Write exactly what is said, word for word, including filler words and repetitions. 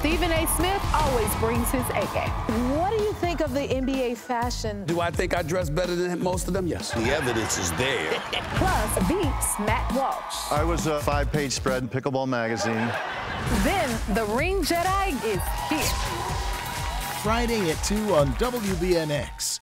Stephen A. Smith always brings his A game. What do you think of the N B A fashion? Do I think I dress better than most of them? Yes. The evidence is there. Plus, Veep's Matt Walsh. I was a five-page spread in Pickleball magazine. Then the Ring Jedi is here. Friday at two on W B N X.